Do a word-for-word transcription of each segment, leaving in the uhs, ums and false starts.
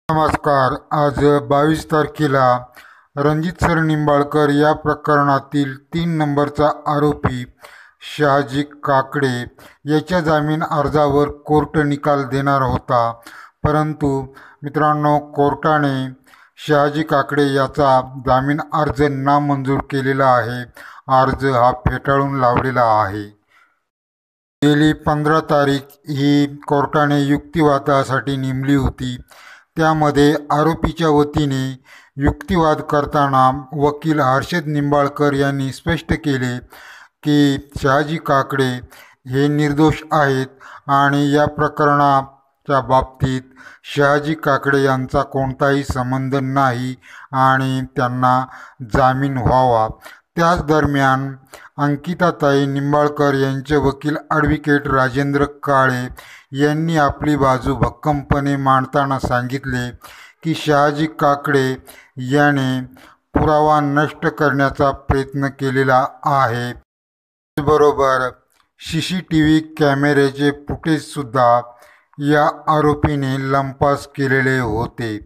नमस्कार. आज बावीस तारखेला रणजित सर निंबाळकर या प्रकरणातील तीन नंबरचा आरोपी शहाजी काकडे याच्या जामीन अर्जावर कोर्ट निकाल देणार होता, परंतु मित्रांनो कोर्टाने शहाजी काकडे याचा जामीन अर्ज नामंजूर केलेला आहे. अर्ज हा फेटाळून लावलेला आहे. गेली पंधरा तारीख ही कोर्टाने युक्तिवादासाठी नेमली होती. त्यामध्ये आरोपीच्या वतीने युक्तिवाद करताना वकील हर्षद निंबाळकर यांनी स्पष्ट केले की शहाजी काकडे हे निर्दोष आहेत आणि या प्रकरणाच्या बाबतीत शहाजी काकडे यांचा कोणताही संबंध नाही आणि त्यांना जामीन व्हावा. त्याच दरम्यान अंकिताताई निंबाळकर यांचे वकील ॲडव्होकेट राजेंद्र काळे यांनी आपली बाजू भक्कमपणे मांडताना सांगितले की शहाजी काकडे याने पुरावा नष्ट करण्याचा प्रयत्न केलेला आहे. त्याचबरोबर सी सी टी व्ही कॅमेऱ्याचे फुटेजसुद्धा या आरोपीने लंपास केलेले होते.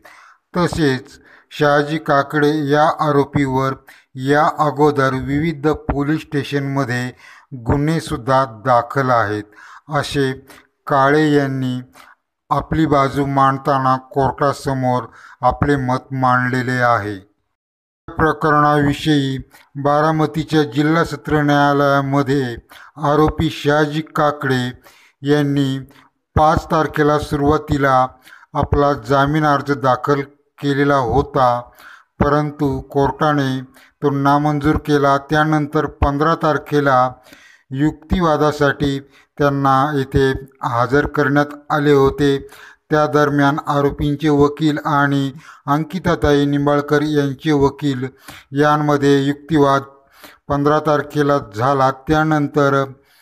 तसेच शहाजी काकडे या आरोपीवर या अगोदर विविध पोलीस स्टेशनमध्ये गुन्हेसुद्धा दाखल आहेत, असे काळे यांनी आपली बाजू मांडताना कोर्टासमोर आपले मत मांडलेले आहे. या प्रकरणाविषयी बारामतीच्या जिल्हा सत्र न्यायालयामध्ये आरोपी शहाजी काकडे यांनी पाच तारखेला सुरुवातीला आपला जामीन अर्ज दाखल केलेला होता, परंतु कोर्टाने तो नामंजूर केला. त्यानंतर पंधरा तारखेला युक्तिवादासाठी त्यांना येथे हजर करण्यात आले होते. त्या दरम्यान आरोपींचे वकील आणि अंकिताताई निंबाळकर यांचे वकील यांमध्ये युक्तिवाद पंधरा तारखेला झाला. त्यानंतर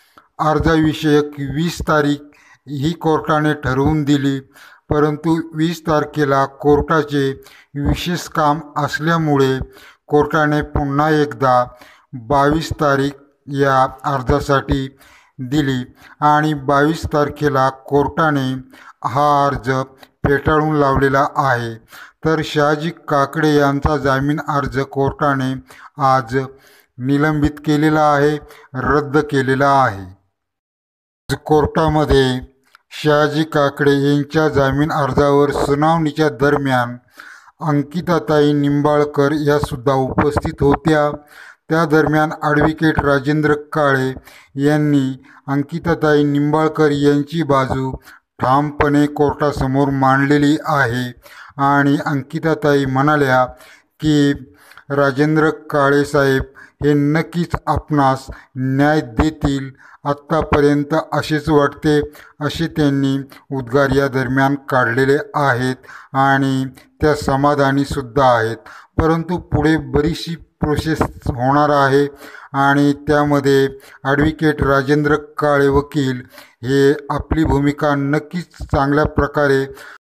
अर्जाविषयक वीस तारीख ही कोर्टाने ठरवून दिली, परंतु वीस तारखेला कोर्टाचे विशेष काम असल्यामुळे कोर्टाने पुन्हा एकदा बावीस तारीख या अर्जासाठी दिली आणि बावीस तारखेला कोर्टाने हा अर्ज फेटाळून लावलेला आहे. तर शहाजी काकडे यांचा जामीन अर्ज कोर्टाने आज निलंबित केलेला आहे, रद्द केलेला आहे. कोर्टामध्ये शहाजी काकडे यांच्या जामीन अर्जावर सुनावणीच्या दरम्यान अंकिताताई निंबाळकर यासुद्धा उपस्थित होत्या. त्या दरम्यान ॲडव्होकेट राजेंद्र काळे यांनी अंकिताताई निंबाळकर यांची बाजू ठामपणे कोर्टासमोर मांडलेली आहे आणि अंकिताताई म्हणाल्या की राजेंद्र काळे साहेब हे नक्कीच आपणास न्याय देतील, आत्तापर्यंत असेच वाटते, असे त्यांनी उद्गार या दरम्यान काढलेले आहेत आणि त्या समाधानीसुद्धा आहेत. परंतु पुढे बरीचशी प्रोसेस होणार आहे आणि त्यामध्ये ॲडव्होकेट राजेंद्र काळे वकील हे आपली भूमिका नक्कीच चांगल्या प्रकारे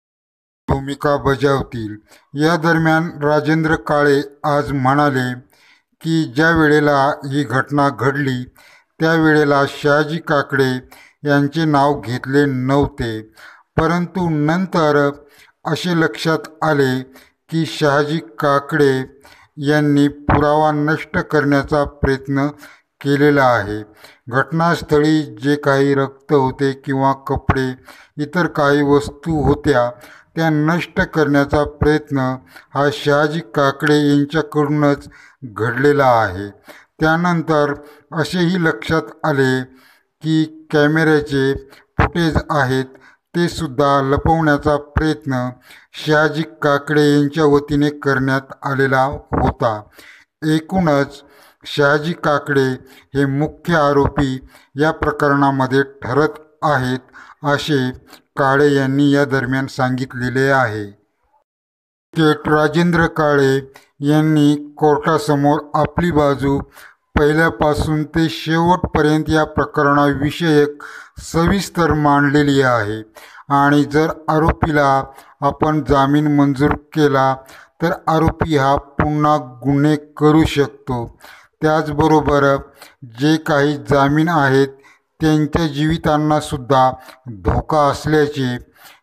भूमिका बजावतील. या दरम्यान राजेंद्र काळे आज म्हणाले की ज्या वेळेला ही घटना घडली त्यावेळेला शहाजी काकडे यांचे नाव घेतले नव्हते, परंतु नंतर असे लक्षात आले की शहाजी काकडे यांनी पुरावा नष्ट करण्याचा प्रयत्न केलेला आहे. घटनास्थळी जे काही रक्त होते किंवा कपडे इतर काही वस्तू होत्या त्या नष्ट करण्याचा प्रयत्न हा शहाजी काकडे यांच्याकडूनच घडलेला आहे. त्यानंतर असेही लक्षात आले की कॅमेऱ्याचे फुटेज आहेत ते सुद्धा लपवण्याचा प्रयत्न शहाजी काकडे यांच्या वतीने करण्यात आलेला होता. एकूणच शहाजी काकडे हे मुख्य आरोपी या प्रकरणामध्ये ठरत आहेत, असे काळे यांनी या दरम्यान सांगितलेले आहे. ॲडव्होकेट राजेंद्र काळे यांनी कोर्टासमोर आपली बाजू पहिल्यापासून ते शेवटपर्यंत या प्रकरणाविषयक सविस्तर मांडलेली आहे आणि जर आरोपीला आपण जामीन मंजूर केला तर आरोपी हा पुन्हा गुन्हे करू शकतो. त्याचबरोबर जे काही जामीन आहेत त्यांच्या जीवितांनासुद्धा धोका असल्याचे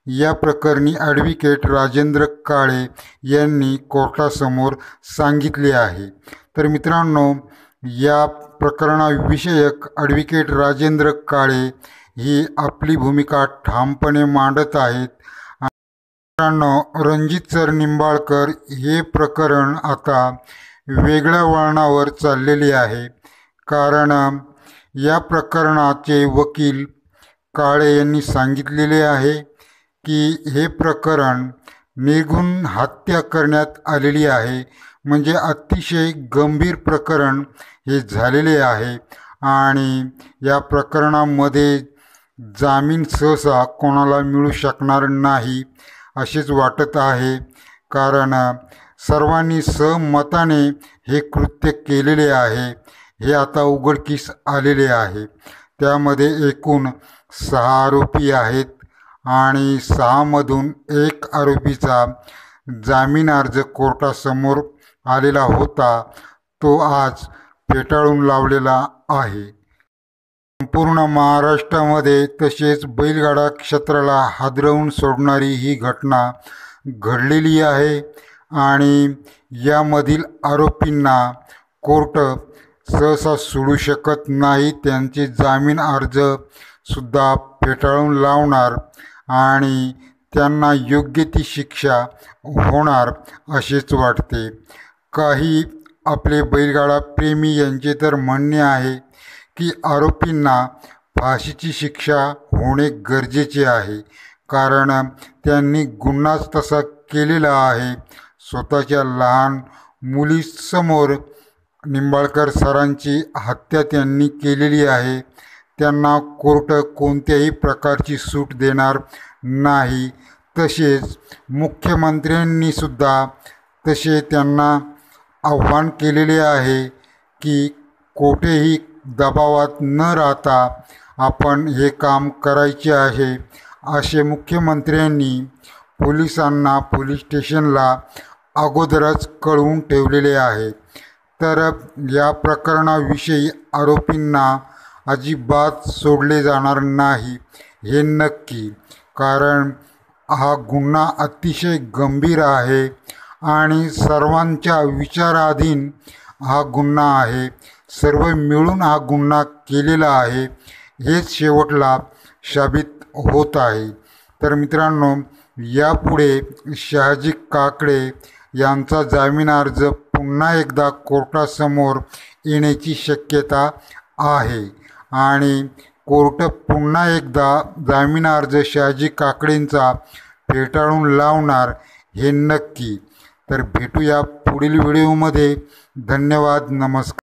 या प्रकरणी ॲडव्होकेट राजेंद्र काळे यांनी कोर्टासमोर सांगितले आहे। तर मित्रांनो, या प्रकरणाविषयक ॲडव्होकेट राजेंद्र काळे ही आपली भूमिका ठामपणे मांडत आहेत। मित्रांनो, रणजित सर निंबाळकर हे प्रकरण आता वेगळ्या वळणावर चाललेले आहे, कारण या प्रकरणाचे वकील काळे यांनी सांगितलेले आहे की हे प्रकरण निर्घृण हत्या करण्यात आलेली आहे, म्हणजे अतिशय गंभीर प्रकरण हे झालेले आहे आणि या प्रकरणामध्ये जामीन सहसा कोणाला मिळू शकणार नाही असेच वाटत आहे, कारण सर्वांनी सहमताने हे कृत्य केलेले आहे। हे आता उघडकीस आलेले आहे। त्यामध्ये एकूण सहा आरोपी आहेत आणि सहामधून एक आरोपीचा जामीन अर्ज कोर्टासमोर आलेला होता, तो आज फेटाळून लावलेला आहे। संपूर्ण महाराष्ट्रामध्ये तसेच बैलगाडा क्षेत्राला हादरवून सोडणारी ही घटना घडलेली आहे आणि यामधील आरोपींना कोर्ट सहसा सोडू शकत नाही। त्यांचे जामीन अर्ज सुद्धा फेटाळून लावणार आणि त्यांना योग्य ती शिक्षा होणार असेच वाटते। काही आपले बैलगाडा प्रेमी यांचे तर म्हणणे आहे की आरोपींना फाशीची शिक्षा होणे गरजेचे आहे, कारण त्यांनी गुन्हाच तसा केलेला आहे। स्वतःच्या लहान मुलीसमोर निंबाळकर सरांची हत्या त्यांनी केलेली आहे। त्यांना कोर्ट कोणत्याही प्रकारची सूट देणार नाही। तसेच मुख्यमंत्र्यांनी सुद्धा तसे त्यांना आव्हान केलेले आहे की कोठेही दबावात न राहता आपण हे काम करायचे आहे, असे मुख्यमंत्र्यांनी पोलिसांना पोलीस स्टेशनला अगोदरच कळवून ठेवलेले आहे। तर या प्रकरणाविषयी आरोपींना अजिबात सोडले जाणार नाही हे नक्की, कारण हा गुन्हा अतिशय गंभीर आहे आणि सर्वांच्या विचाराधीन हा गुन्हा आहे। सर्व मिळून हा गुन्हा केलेला आहे हेच शेवटला साबित होत आहे। तर मित्रांनो, यापुढे शहाजी काकडे यांचा जामीन अर्ज पुन्हा एकदा कोर्टासमोर येण्याची शक्यता आहे आणि कोर्ट पुन्हा एकदा जामीन अर्ज शहाजी काकडेंचा फेटाळून लावणार हे नक्की। तर भेटूया पुढील व्हिडिओमध्ये। धन्यवाद, नमस्कार।